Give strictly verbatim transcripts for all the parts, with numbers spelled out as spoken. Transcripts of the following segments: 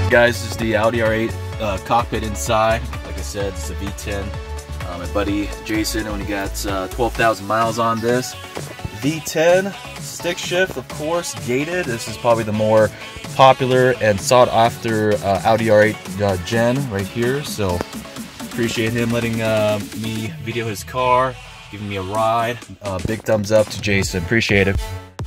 Alright guys, this is the Audi R eight uh, cockpit inside. Like I said, it's a V ten. Uh, my buddy Jason only got uh, twelve thousand miles on this. V ten, stick shift, of course, gated. This is probably the more popular and sought after uh, Audi R eight uh, Gen right here. So appreciate him letting uh, me video his car, giving me a ride. Uh, big thumbs up to Jason, appreciate it.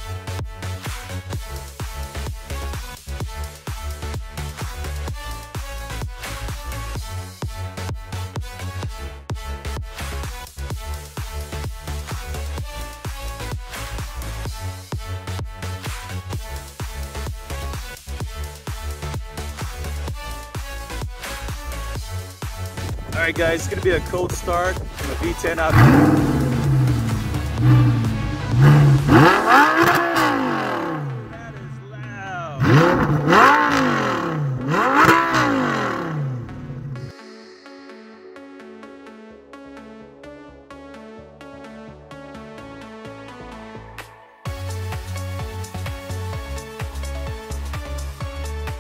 Alright guys, it's going to be a cold start from a V ten out here. That is loud.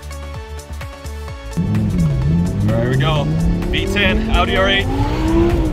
Alright, here we go. V ten, Audi R eight.